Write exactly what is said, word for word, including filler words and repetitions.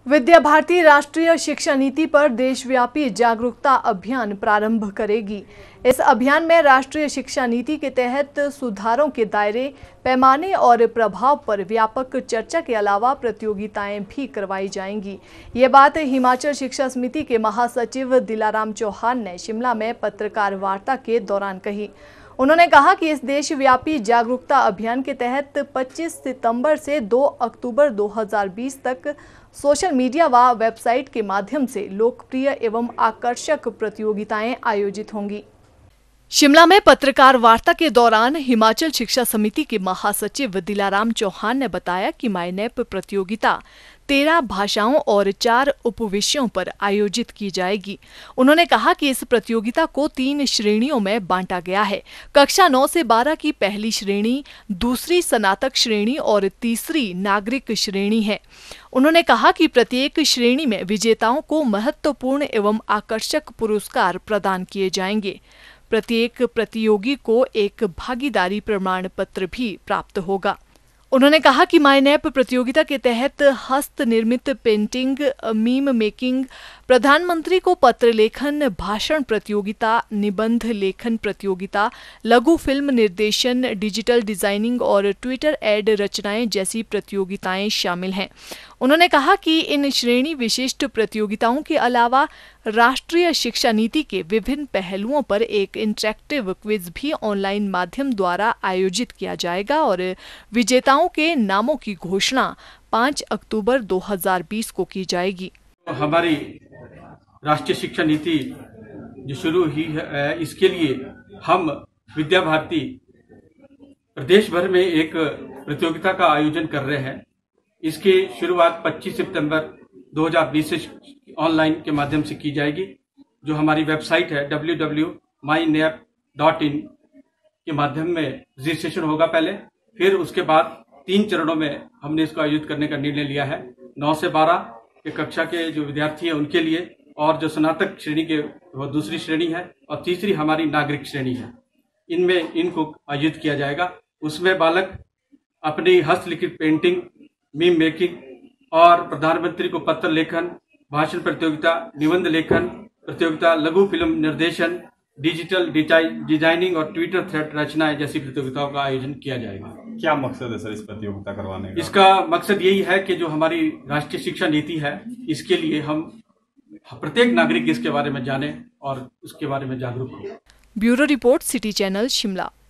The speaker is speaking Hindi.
विद्या भारती राष्ट्रीय शिक्षा नीति पर देशव्यापी जागरूकता अभियान प्रारंभ करेगी। इस अभियान में राष्ट्रीय शिक्षा नीति के तहत सुधारों के दायरे, पैमाने और प्रभाव पर व्यापक चर्चा के अलावा प्रतियोगिताएं भी करवाई जाएंगी। ये बात हिमाचल शिक्षा समिति के महासचिव दिलाराम चौहान ने शिमला में पत्रकार वार्ता के दौरान कही। उन्होंने कहा कि इस देशव्यापी जागरूकता अभियान के तहत पच्चीस सितंबर से दो अक्टूबर दो हज़ार बीस तक सोशल मीडिया व वेबसाइट के माध्यम से लोकप्रिय एवं आकर्षक प्रतियोगिताएं आयोजित होंगी। शिमला में पत्रकार वार्ता के दौरान हिमाचल शिक्षा समिति के महासचिव दिलाराम चौहान ने बताया कि माईनेप प्रतियोगिता तेरह भाषाओं और चार उपविषयों पर आयोजित की जाएगी। उन्होंने कहा कि इस प्रतियोगिता को तीन श्रेणियों में बांटा गया है। कक्षा नौ से बारह की पहली श्रेणी, दूसरी स्नातक श्रेणी और तीसरी नागरिक श्रेणी है। उन्होंने कहा कि प्रत्येक श्रेणी में विजेताओं को महत्वपूर्ण एवं आकर्षक पुरस्कार प्रदान किए जाएंगे। प्रत्येक प्रतियोगी को एक भागीदारी प्रमाण पत्र भी प्राप्त होगा। उन्होंने कहा कि माईनेप प्रतियोगिता के तहत हस्त निर्मित पेंटिंग, मीम मेकिंग, प्रधानमंत्री को पत्र लेखन, भाषण प्रतियोगिता, निबंध लेखन प्रतियोगिता, लघु फिल्म निर्देशन, डिजिटल डिजाइनिंग और ट्विटर एड रचनाएं जैसी प्रतियोगिताएं शामिल हैं। उन्होंने कहा कि इन श्रेणी विशिष्ट प्रतियोगिताओं के अलावा राष्ट्रीय शिक्षा नीति के विभिन्न पहलुओं पर एक इंटरैक्टिव क्विज भी ऑनलाइन माध्यम द्वारा आयोजित किया जाएगा और विजेताओं के नामों की घोषणा पाँच अक्टूबर दो हज़ार बीस को की जाएगी। हमारी राष्ट्रीय शिक्षा नीति जो शुरू हुई है, इसके लिए हम विद्या भारती प्रदेश भर में एक प्रतियोगिता का आयोजन कर रहे हैं। इसकी शुरुआत पच्चीस सितंबर दो हज़ार बीस से ऑनलाइन के माध्यम से की जाएगी। जो हमारी वेबसाइट है W W W dot my NEP dot in के माध्यम में रजिस्ट्रेशन होगा पहले, फिर उसके बाद तीन चरणों में हमने इसको आयोजित करने का निर्णय लिया है। नौ से बारह के कक्षा के जो विद्यार्थी हैं उनके लिए, और जो स्नातक श्रेणी के वो दूसरी श्रेणी है, और तीसरी हमारी नागरिक श्रेणी है। इनमें इनको आयोजित किया जाएगा। उसमें बालक अपनी हस्तलिखित पेंटिंग, मीम मेकिंग और प्रधानमंत्री को पत्र लेखन, भाषण प्रतियोगिता, निबंध लेखन प्रतियोगिता, लघु फिल्म निर्देशन, डिजिटल डिजाइनिंग और ट्विटर थ्रेड रचनाएं जैसी प्रतियोगिताओं का आयोजन किया जाएगा। क्या मकसद है सर इस प्रतियोगिता करवाने का? इसका मकसद यही है कि जो हमारी राष्ट्रीय शिक्षा नीति है, इसके लिए हम प्रत्येक नागरिक इसके बारे में जाने और उसके बारे में जागरूक हो। Bureau report, city channel, Shimla.